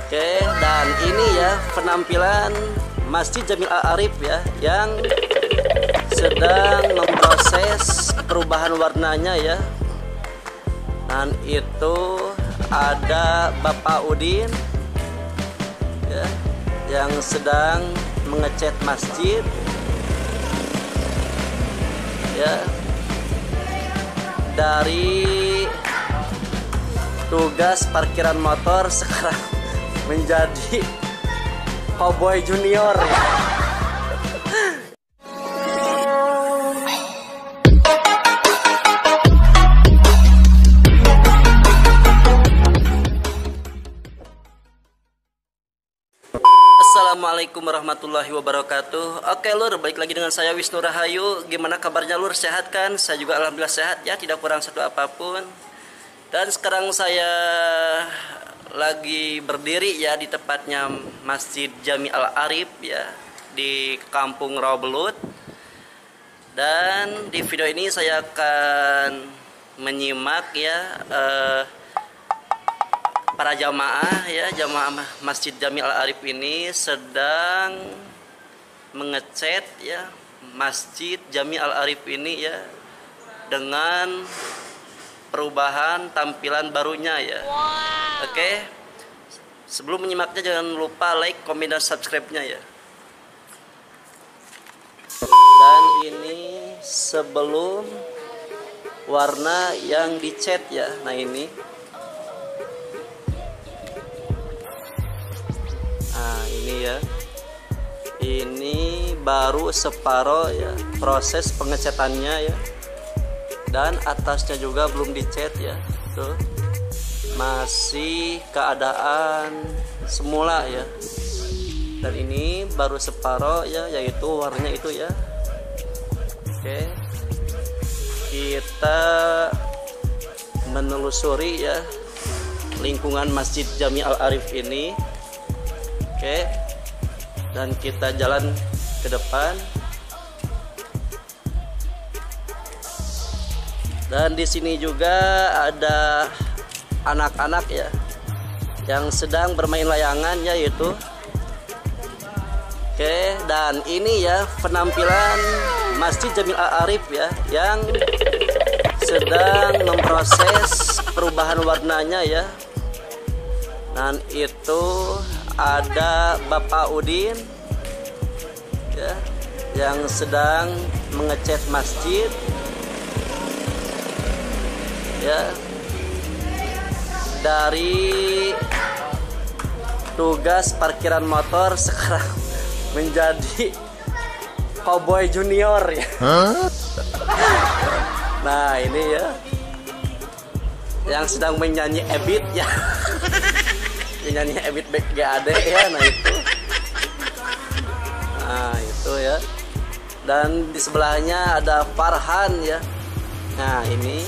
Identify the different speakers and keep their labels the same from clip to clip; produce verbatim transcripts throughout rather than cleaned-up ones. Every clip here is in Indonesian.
Speaker 1: Oke, dan ini ya penampilan Masjid Jami Al-Arif ya, yang sedang memproses perubahan warnanya ya. Dan itu ada Bapak Udin ya, yang sedang mengecat masjid ya, dari tugas parkiran motor sekarang menjadi cowboy junior ya. Assalamualaikum warahmatullahi wabarakatuh. Oke lur, balik lagi dengan saya Wisnu Rahayu. Gimana kabarnya lur, sehat kan? Saya juga alhamdulillah sehat ya, tidak kurang satu apapun. Dan sekarang saya lagi berdiri ya di tepatnya Masjid Jami Al-Arif ya, di Kampung Rawabelut. Dan di video ini saya akan menyimak ya eh, para jamaah ya, jamaah Masjid Jami Al-Arif ini sedang mengecat ya Masjid Jami Al-Arif ini ya, dengan perubahan tampilan barunya ya. Wow. Oke, sebelum menyimaknya jangan lupa like, komen, dan subscribe-nya ya. Dan ini sebelum warna yang dicat ya. Nah ini, nah ini ya, ini baru separoh ya proses pengecatannya ya. Dan atasnya juga belum dicat ya, tuh masih keadaan semula ya. Dan ini baru separoh ya, yaitu warnanya itu ya. Oke, kita menelusuri ya lingkungan Masjid Jami Al-Arif ini. Oke, dan kita jalan ke depan. Dan di sini juga ada anak-anak ya yang sedang bermain layangan ya, yaitu. Oke, dan ini ya penampilan Masjid Jami Al-Arif ya, yang sedang memproses perubahan warnanya ya. Dan itu ada Bapak Udin ya, yang sedang mengecat masjid ya, dari tugas parkiran motor sekarang menjadi cowboy junior ya. Huh? Nah ini ya, yang sedang menyanyi Ebit ya, menyanyi Ebit Back G A D ya. Nah itu, nah itu ya. Dan di sebelahnya ada Farhan ya. Nah ini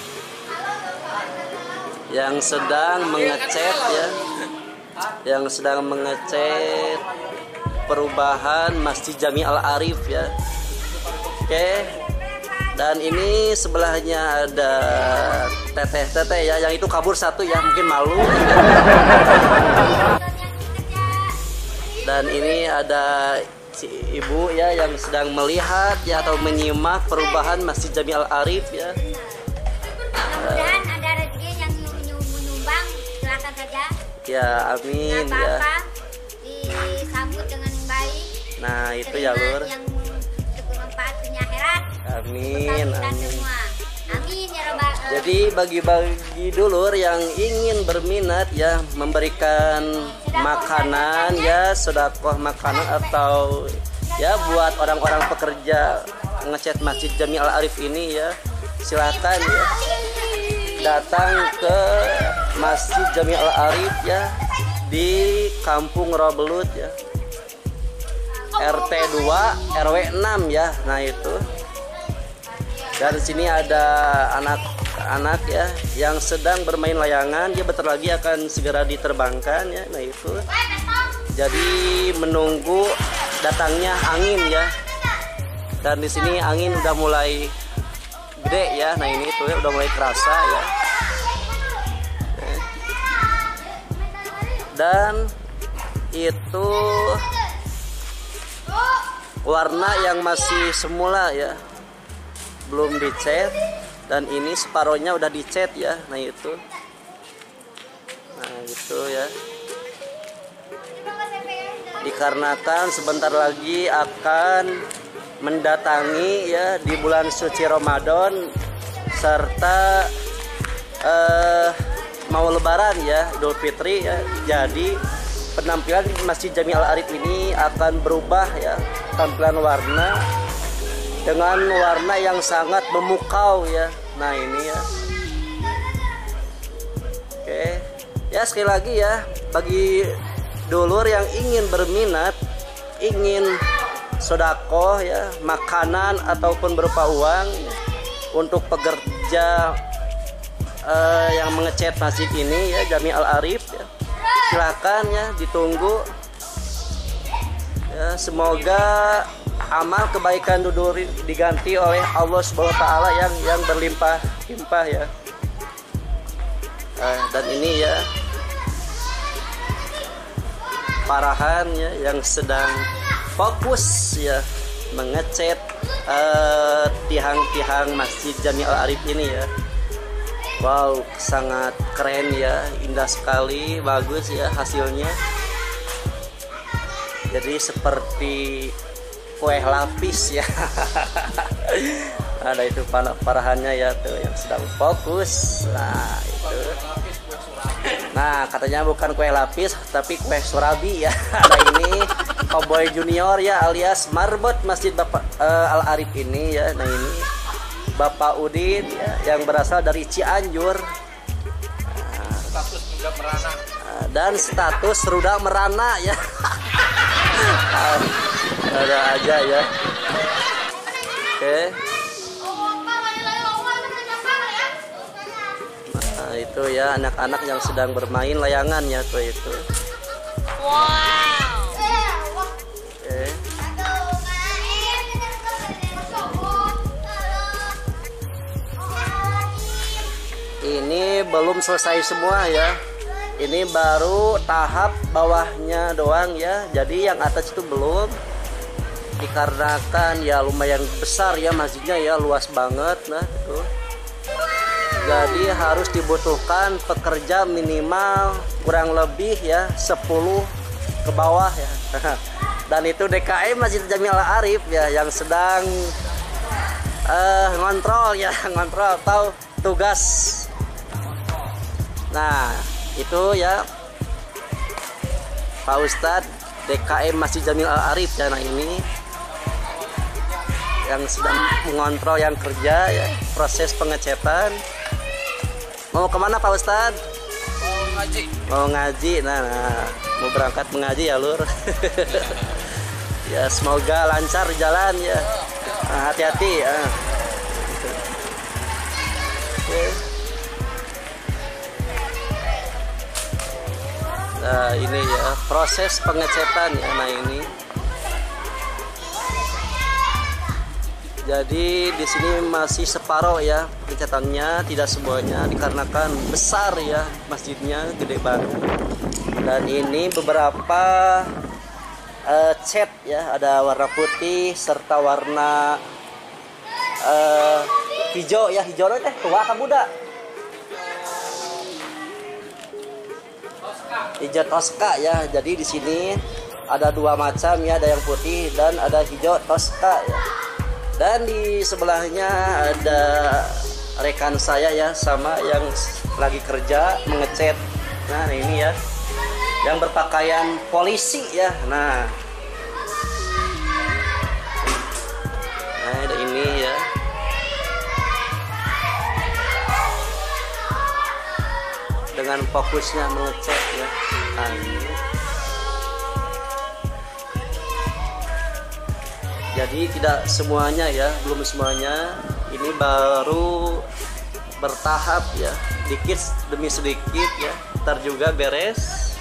Speaker 1: yang sedang mengecat ya, yang sedang mengecat perubahan Masjid Jami Al-Arif ya. Oke, dan ini sebelahnya ada teteh-teteh ya, yang itu kabur satu ya, mungkin malu. Dan ini ada si ibu ya, yang sedang melihat ya atau menyimak perubahan Masjid Jami Al-Arif ya.
Speaker 2: Mudah-mudahan ada rezeki yang menyumbang, silakan saja.
Speaker 1: Ya, amin
Speaker 2: nah,
Speaker 1: ya.
Speaker 2: Apa, disambut dengan baik.
Speaker 1: Nah, itu ya lur.
Speaker 2: Yang bermanfaat dunia akhirat.
Speaker 1: Amin, amin.
Speaker 2: Semua. Amin ya Rabbal.
Speaker 1: Jadi bagi-bagi dulur yang ingin berminat ya memberikan makanan ya, sedekah makanan atau ya buat orang-orang pekerja ngecat Masjid Jami Al-Arif ini ya, silakan ya datang ke Masjid Jami Al-Arif ya di Kampung Rawabelut ya, R T dua R W enam ya. Nah itu, dan di sini ada anak-anak ya yang sedang bermain layangan, dia bentar lagi akan segera diterbangkan ya. Nah itu, jadi menunggu datangnya angin ya. Dan di sini angin udah mulai gede ya. Nah ini tuh ya, udah mulai kerasa ya. dan itu warna yang masih semula ya, belum dicat, dan ini separohnya udah dicat ya. Nah itu, nah itu ya, dikarenakan sebentar lagi akan mendatangi ya di bulan suci Ramadan serta eh, mau lebaran ya, Idul Fitri ya. Jadi penampilan Masjid Jami Al Arif ini akan berubah ya, tampilan warna dengan warna yang sangat memukau ya. Nah ini ya, oke ya, sekali lagi ya, bagi dulur yang ingin berminat, ingin sodakoh ya, makanan ataupun berupa uang untuk pekerja uh, yang mengecat masjid ini ya, Jami Al Arif ya, silakan ya, ditunggu ya. Semoga amal kebaikan dulur diganti oleh Allah Subhanahu wa taala yang yang berlimpah-limpah ya. Uh, dan ini ya, parahan ya yang sedang fokus ya mengecat tiang-tiang uh, Masjid Jami Al Arif ini ya. Wow, sangat keren ya, indah sekali, bagus ya hasilnya. Jadi seperti kue lapis ya. Ada itu parahannya ya tuh yang sedang fokus. Nah itu. Nah katanya bukan kue lapis tapi kue surabi ya. Ada ini Cowboy Junior ya, alias marbot Masjid Bapak uh, Al Arif ini ya. Nah ini Bapak Udin ya, yang berasal dari Cianjur. Nah,
Speaker 3: status ruda merana.
Speaker 1: Dan status ruda merana ya. Ada aja ya. Oke. Nah itu ya, anak-anak yang sedang bermain layangan ya tuh itu.
Speaker 2: Wow.
Speaker 1: Oke. Ini belum selesai semua ya. Ini baru tahap bawahnya doang ya. Jadi yang atas itu belum. Dikarenakan ya lumayan besar ya masjidnya ya, luas banget. Nah tuh. Jadi harus dibutuhkan pekerja minimal kurang lebih ya sepuluh ke bawah ya. Dan itu D K M Masjid Jami Al Arif ya yang sedang uh, ngontrol ya, ngontrol atau tugas. Nah itu ya Pak Ustadz D K M Masjid Jami Al Arif ya. Nah ini yang sedang mengontrol yang kerja ya, proses pengecetan. Mau kemana Pak Ustadz?
Speaker 3: Mau ngaji.
Speaker 1: Mau ngaji, nah, nah mau berangkat mengaji ya lur. Ya semoga lancar jalan ya. Nah, hati-hati ya. Oke. Nah ini ya proses pengecetan ya. Nah ini. Jadi di sini masih separoh ya pengecatannya, tidak semuanya dikarenakan besar ya masjidnya, gede banget. Dan ini beberapa uh, cat ya, ada warna putih serta warna uh, hijau ya, hijau teh tua kan muda. Hijau Tosca ya. Jadi di sini ada dua macam ya, ada yang putih dan ada hijau Tosca ya. Dan di sebelahnya ada rekan saya ya, sama yang lagi kerja mengecat. Nah ini ya, yang berpakaian polisi ya. Nah, nah ada ini ya. Dengan fokusnya mengecat ya. Nah, ini. Jadi tidak semuanya ya, belum semuanya. Ini baru bertahap ya, dikit demi sedikit ya. Ntar juga beres.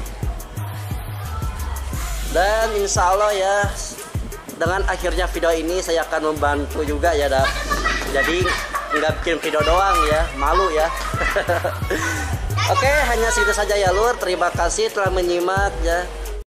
Speaker 1: Dan insya Allah ya, dengan akhirnya video ini saya akan membantu juga ya dah. Jadi nggak bikin video doang ya, malu ya. Oke, hanya segitu saja ya Lur. Terima kasih telah menyimak ya.